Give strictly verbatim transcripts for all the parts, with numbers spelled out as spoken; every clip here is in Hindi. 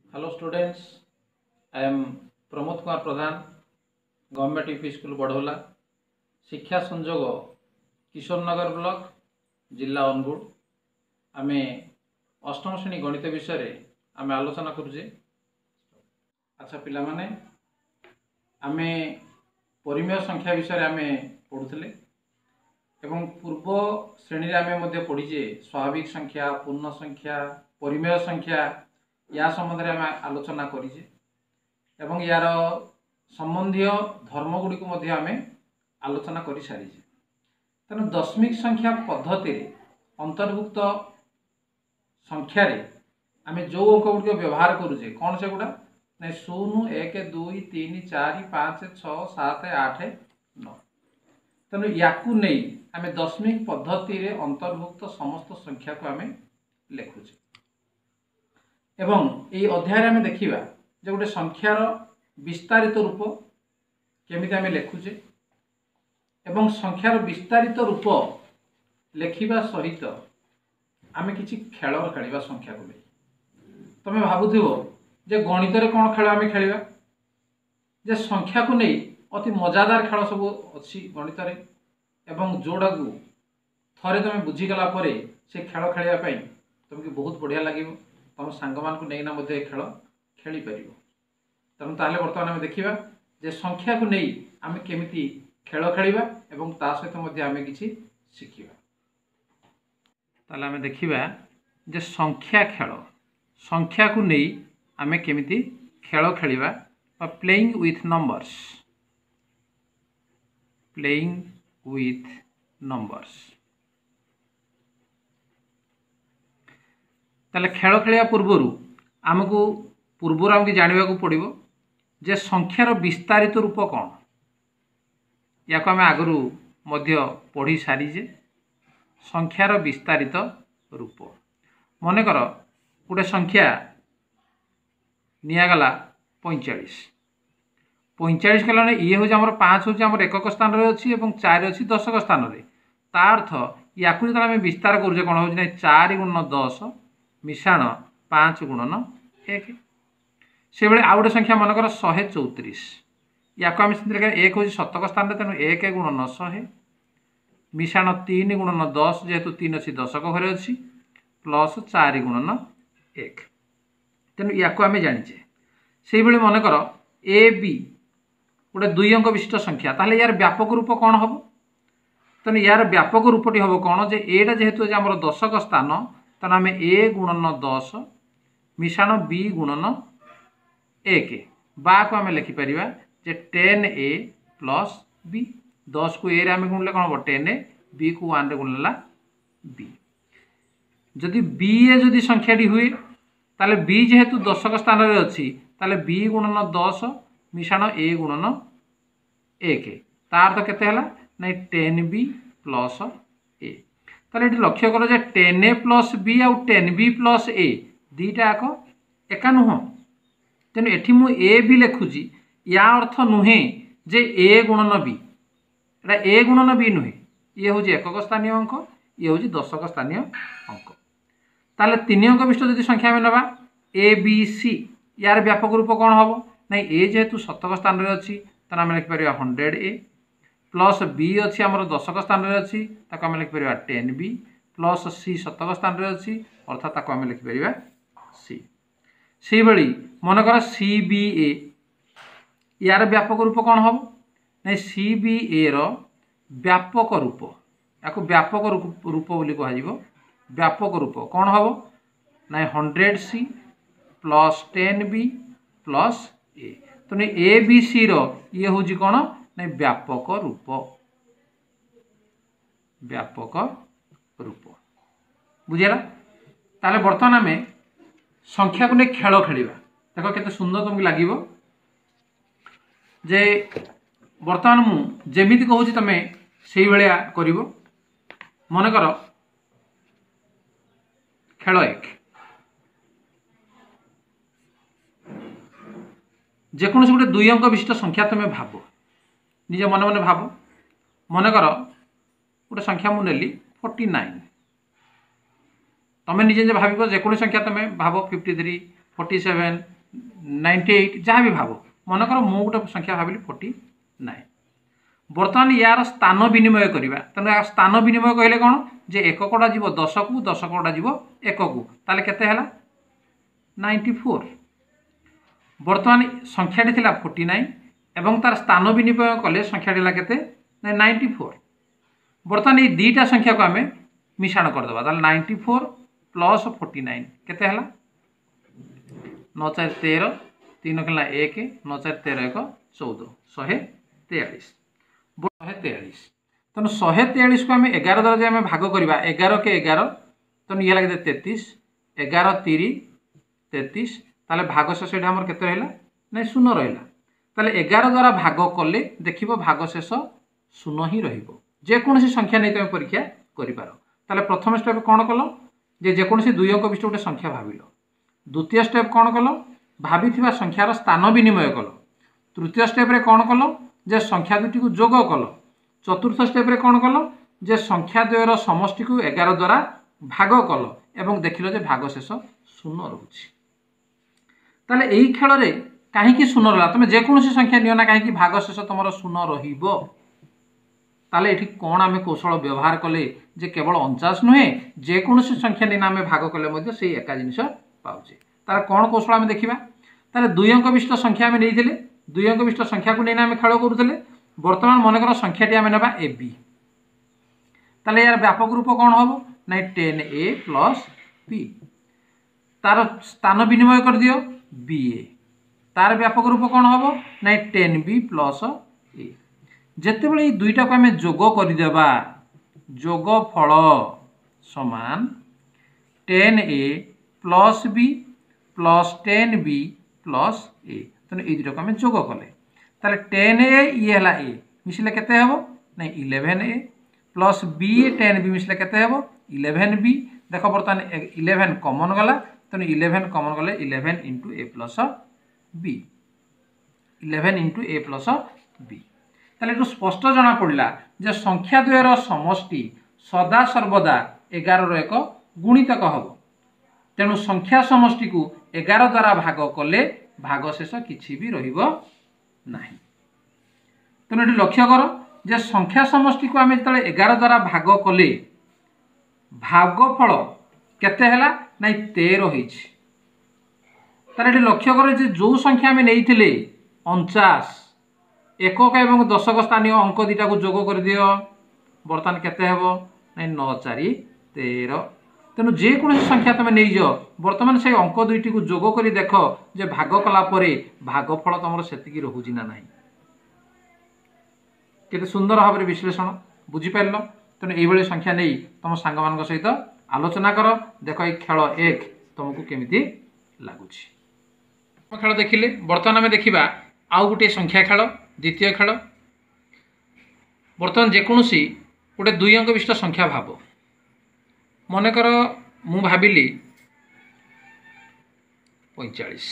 Hello students, I am Pramod Kumar Pradhan, Government U P School Badhola, शिक्षा संजोग किशोर नगर ब्लॉक जिला अनुगुड़ आम अष्टम श्रेणी गणित विषय रे आम आलोचना करुचे। अच्छा पिला माने आम परिमेय संख्या विषय आम पढ़ुले एवं पूर्व श्रेणी आम पढ़ीचे स्वाभाविक संख्या, पूर्ण संख्या, परिमेय संख्या या संबंध में आम आलोचना करिचे एवं यार संबंधी धर्म गुड़ी को आम आलोचना कर सारीचे। तेणु दशमिक संख्या पद्धति अंतर्भुक्त संख्या आम जो अंक गुड़ व्यवहार करुचे कौन से गुड़ा ना शून्य एक दुई तीन चार पाँच छः सात आठ नौ। तेणु या आम दशमिक पद्धति अंतर्भुक्त समस्त संख्या को आम लिखुचे एवं ये अध्याय आम देखा जो गोटे संख्यार विस्तारित रूप केमिति आम लिखुचे एवं संख्यार विस्तारित रूप लेखिबा सहित आम किसी खेल खेलिबा संख्या को नहीं। तुम भावुथिबो जे गणित रे कौन खेल आम खेलिबा जे संख्या को नहीं अति मजादार खेल सब अच्छी गणित रे एवं जोड़ा को थरे तुम बुझीगला परे से खेल खेलिबा तुमको बहुत बढ़िया लगे। तुम सांग मान को लेकिन खेल खेली पार। तेणु ताहले बर्तमान आम देखा जे संख्या को नहीं आम केमिति खेल खेलिबा एवं ता सहित मध्य आम किछि शिखिबा। ताहले आम देखिबा जे संख्या खेल संख्या को नहीं आम केमिति खेल खेलिबा बा playing with numbers playing with numbers. ताले खेल खेलिया पूर्वरु आमको पूर्वर आमको जानवा को पड़ो जे संख्यार विस्तारित रूप कौन या आम आगु मध्य पढ़ी सारीजे। संख्यार विस्तारित रूप मनकर गोटे संख्या निगला पैंचाश पैंचाश कला ये हूँ आम पाँच हूँ आम एकक स्थान में अच्छी और चार अच्छी दशक स्थान में तार्थ या आम विस्तार करुचे कौन हो चार गुणन दस मिशाण पाँच गुणन एक से भाई आउ गए संख्या मनकर शहे चौतीस या आम एक हूँ शतक स्थान तेणु एक गुणन शहे मिशाण तीन गुणन दस जेहेतु तीन अच्छी दशक घरे अच्छी प्लस चार गुणन एक तेणु या आम जाचे से भाई मनकर ए बी गोटे दुई अंक विशिष्ट संख्या ताहले यार व्यापक रूप कौन हम तेणु यार व्यापक रूपटी हम कौन जे एटा जेहेतु आम दशक स्थान तेणु आम ए गुणन दस मिशाण बी गुणन एक बा को आम लिखिपर जे टेन ए प्लस बी दस को ए आम गुणले कौन हम टेन ए बी को वन गुणला बी। जदि बी ए जदि संख्याटी हुए ताले बी जेहेतु दशक स्थान में अच्छी ताले बी गुणन दस मिशाण ए गुणन एक तार तो केते हला ना टेन बी प्लस ए। ताले ये लक्ष्य कर जे टेन ए प्लस बी आउ टेन बी प्लस ए दीटा आक एका नुह तेणु एठी मु ए बी लिखुची या अर्थ नुहे जे ए गुणन बी एटा ए गुणन बी नुहे ये हूँ एकक स्थानीय अंक ये हूँ दशक स्थानीय अंक। ताले तीन अंक विशिष्ट यदि संख्या में नवा ए बी सी यार व्यापक रूप कौन हम ना ए जेहेतु शतक स्थान में अच्छी तेना आम लिखिपर हंड्रेड ए प्लस बी अच्छी आम दशक स्थान में अच्छी ताको आम लिखिपर टेन बी प्लस सी शतक स्थान में अच्छी अर्थात ताको आम लिखिपर सी। से भाई मनकर सी बी ए यार व्यापक रूप कौन हम ना सी बी ए रो व्यापक रूप या व्यापक रूप रूप बोली कह व्यापक रूप कौन हम ना hundred C plus ten B plus A तेणु ए बी सी रो ये हूँ कौन ना व्यापक रूप व्यापक रूप बुझेगा। ताले बर्तमान आम संख्या को नहीं खेल खेलिबा देखो केते सुंदर तुमको लगे जे बर्तमान मु जेमिति कहूँ तुम से भाया कर मनकर खेल एक जेकोसी गोटे दुई अंक विशिष्ट संख्या तुम भाव निज मन मन भाव मनकर गोटे संख्या मुझे नेली फोर्टी नाइन तुम निजे भाव जेको संख्या तुम भाव fifty three forty seven ninety eight जहाँ भी भाव मनकर मु गोटे संख्या भाविली फोर्टी नाइन बर्तमान यार स्थान विनिमय करवा तेनाली स्थान विनिमय कहले कौन जे एक कटा जीव दस को दस कटा जीव एक को ताले केते हला नाइंटी फोर बर्तमान संख्याटी थिला फोर्टी नाइन एवं तार स्थान विनिमय कले संख्याटी ला केते नाइंटी फोर बर्तमान ये दुईटा संख्या को आम मिश्रण करदे ताले ninety four plus forty nine केते हला नौ चार तेरह तीन खेला एक नौ चार तेरह एक चौदह शहे तेयालीस शहे तेयालीस तेणु शहे तेयालीस को आम एगार द्वारा जब आम भाग करवा एगार के एगार तेणु ये लगे तेतीस एगार तीरी तेतीस ताले भाग शेष ये आम के ना शून्य रहा ताले एगार द्वारा भाग कले देख भाग शेष शून्य ही रोसी संख्या नहीं तुम परीक्षा कर प्रथम स्टेप कौन कल जे जेकोसी दुई अंक विशिष्ट गोटे संख्या भाविल द्वितीय स्टेप कौन कल भाभी संख्यार स्थान विनिमय कल तृतीय स्टेप रे कौन कल जे संख्या दुटी को जोग कल चतुर्थ स्टेप रे कौन कल जे संख्या द्वयर समष्टि को एगार द्वारा भाग कल एवं देखिल जे भाग शेष शून्य रोचे ताले यही खेल में कहीं शून्य रहा तुम जेकोसी संख्या नियो ना कहीं भाग शेष तुम शून्य रहिबो ताले एठी कौन आम कौशल व्यवहार कले जे केवल अणचाश नुहे जेकोसी संख्या नहीं आम भाग कले से एका जिनिस पाचे तार कौन कौशल आम देखा ताले दुई अंक विशिष्ट संख्या आम नहीं दुई अंक विशिष्ट संख्या को नहीं आम खेल करुले बर्तमान मनकर संख्याटी आम ना ए बी ताले यार व्यापक रूप कौन हम ना टेन ए प्लस बी तार स्थान विनिमय कर दियो बी ए तार व्यापक रूप कौन हम ना टेन बी प्लस ए जिते बड़े दुईटा को आम जोग करदेबा जोग फल समान ten A plus B plus ten B plus A तेना ये दुटा को आम जोग कले ताले टेन ए ये है ए मिसले केते हबो ना eleven A plus B A ten B मिसले केते हबो इलेवेन बी देख बर्तमान इलेवेन कमन गला तेना इलेवेन कमन गले eleven into A plus B eleven into A plus B ताले ये स्पष्ट जना पड़ा जे संख्या द्वयर समष्टि सदा सर्वदा एगार एक गुणितक हम तेणु संख्या समष्टि को एगार द्वारा भाग कले भाग शेष किछि भी रहिबो नाही तेणु ये लक्ष्य कर जे संख्या समष्टि को आम जो एगार द्वारा भाग कले भागफल केते हला ना तेरह होइछि तार ये लक्ष्य कर जे जो संख्या आम नहीं अणचाश एकक एवं दशक स्थानीय अंक दुटा को जोग कर दियो बर्तमान केते हेबो ना नौ चारि तेरह तेणु जेकोसी संख्या तुम नहीं जाओ बर्तमान से अंक दुईटी को जोग कर देख जे भाग कला परे भागफल तुम से रोचे ना ना केते सुंदर भाव विश्लेषण बुझीपार तेणु ये संख्या नहीं तुम सांग मान सहित आलोचना कर देख ये खेल एक तुमको केमिति लगुच खेल देखिले बर्तमान आम देखा आउ गोटे संख्या खेल द्वितीय खेल बर्तमान जेकोसी गोटे दुई अंक विशिष्ट संख्या भाव मनकर मु भाविली पैंचाश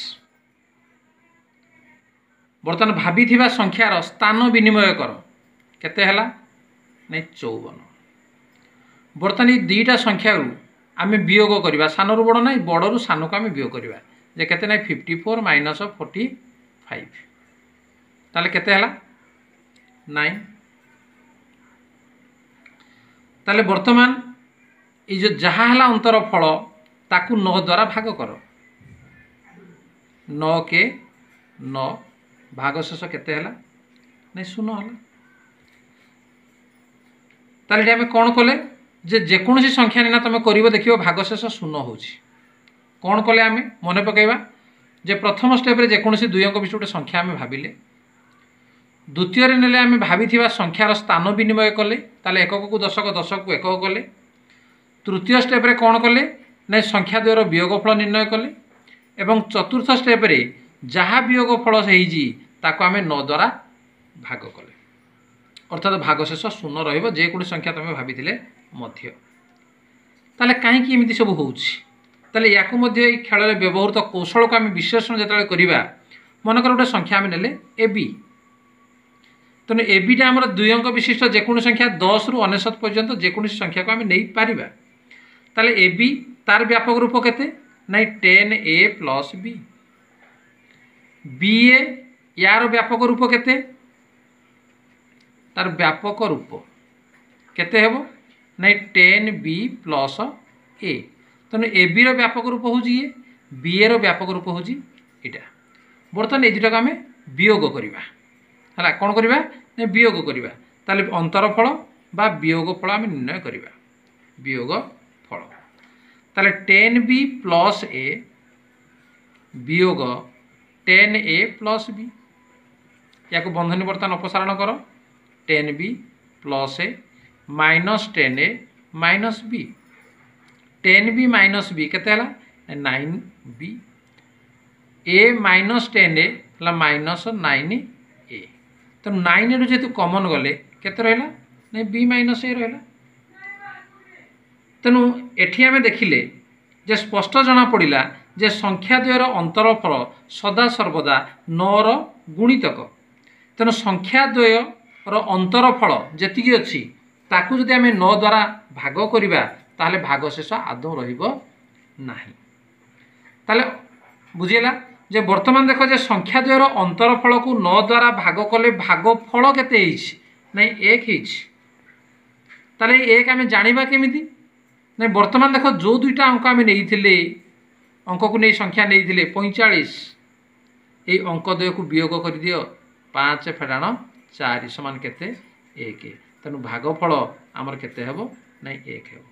बर्तमान भाभी संख्यार स्थान विनिमय कर केते हला नहीं चौवन बर्तमान ये दुईटा संख्या आम वियोग करवा सान रु बड़ ना बड़ रु सान को आम वियोग करवा जे केते ना fifty four minus forty five ताले केते हला नाइन ताले बर्तमान ये जो जहाँ है अंतर फल ताकू नौ द्वारा भाग कर नौ के नौ भाग शेष केते हला नहीं शून्य हला ताले आम कौन कले जे जेकोसी संख्या ना तुम कर देखिए भाग शेष शून्य हो कौन कले आम मन पकईवा जे प्रथम स्टेप रे जेकोसी दुई अंक विशिष्ट गोटे संख्या आम भाविले द्वितीय नेले आम भाभी संख्यार स्थान विनिमय कले ताले एकक को दशक दशक को एकक कले तृतीय स्टेप रे कौन कले ना संख्या द्वयर वियोगफल निर्णय कले एवं चतुर्थ स्टेप रे जहाँ वियोगफल ताको आम नौ द्वारा भाग कले अर्थात भाग शेष शून्य रहिबो जेकोसी संख्या तुम भाभी मध्य ताले कहीं एमती सब होले या खेल में व्यवहृत कौशल को आम विश्लेषण जो करवा मनकर गोटे संख्या आम ने ए बी तेणु एबिटा आमर दुई अंक विशिष्ट जेकोसी संख्या दस रु अनेशत पर्यंत जेकोसी संख्या को आम नहीं पारिबा ताले ए बी तार व्यापक रूप केते ना ten A plus B B A यार व्यापक रूप केते तार व्यापक रूप केते हेबो नै टेन बी प्लस ए तेणु ए बी रो व्यापक रूप हूँ ये बी ए रो व्यापक रूप हूँ यहाँ बर्तमान ये दुटा आम वियोग करवा है कौन करवा ना वियोग करवा ताले अंतरफल बा वियोग फल आम निर्णय करवा वियोग फल ताले टेन बी प्लस ए वियोग टेन ए प्लस बी या बंधनी बर्तमान अपसारण कर ten B plus A minus ten A minus B ten B minus B केते nine B A minus ten A minus nine A तो नाइन रु जेतु कॉमन गले केते रहला नहीं बी माइनस ए रहला तेणु एठी आमे देखिले जे स्पष्ट जना पड़िला जे संख्या द्वयर अंतरफल सदा सर्वदा नौर गुणितक तेणु संख्या द्वयर अंतरफल जेतिकी अछि ताकू जदि आमे नौ द्वारा भाग करिबा ताहले भाग शेष आदौ रहिबो नाही ताले बुझिला जे वर्तमान देख जे संख्या द्वयर अंतरफल को नौ द्वारा भाग कले भागफल केते हिच नहीं एक हिच ताले एक आमे जानिबा केमिति नहीं वर्तमान देख जो दुईटा अंक आमे नेइथिले अंक को नहीं संख्या नेइथिले पैंतालीस ए अंक द्वय को वियोग कर दियो पाँच फेडाण चार समान केते एक तेणु भागफल आमर केते हेबो नहीं एक हेबो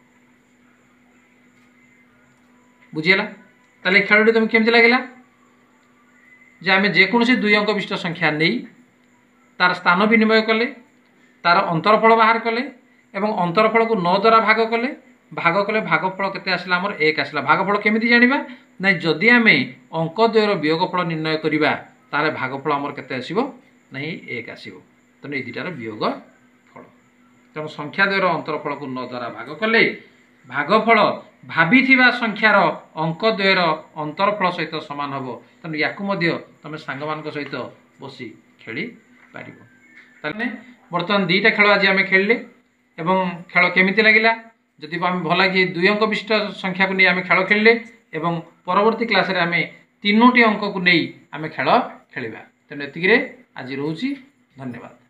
बुझीला ताले खेलटी तुम केमती लगिला जे आमे जेकोसी दुई अंक विशिष्ट संख्या नहीं तार स्थान विनिमय कले तार अंतरफल बाहर कले एवं अंतरफल को नौ द्वारा भाग कले भाग कले भागफल केते आसला हमर एक आसला भागफल केमिति जानिबा नहीं जदि आमे अंक द्वयर वियोगफल निर्णय करिबा तारे भागफल हमर केते आसीबो नहीं एक आसीबो तेणु ए दुटार वियोग फल तेणु संख्या द्वयर अंतरफल को नौ द्वारा भाग कले भागफल भाभी संख्यार अंक द्वयर अंतरफल सहित सामान हम तेणु या तुम सांग मान सहित बसी खेली पार बर्तमान दुईटा खेल आज आम खेलिले एवं खेल केमिति लगिला जदि आम भल लगे दुई अंक विशिष्ट संख्या को नहीं आम खेल खेलिले एवं परवर्ती क्लास रे आम तीनोटी अंक को नहीं आम खेल खेलिबा तेणु एतिकिरे आज रोची धन्यवाद।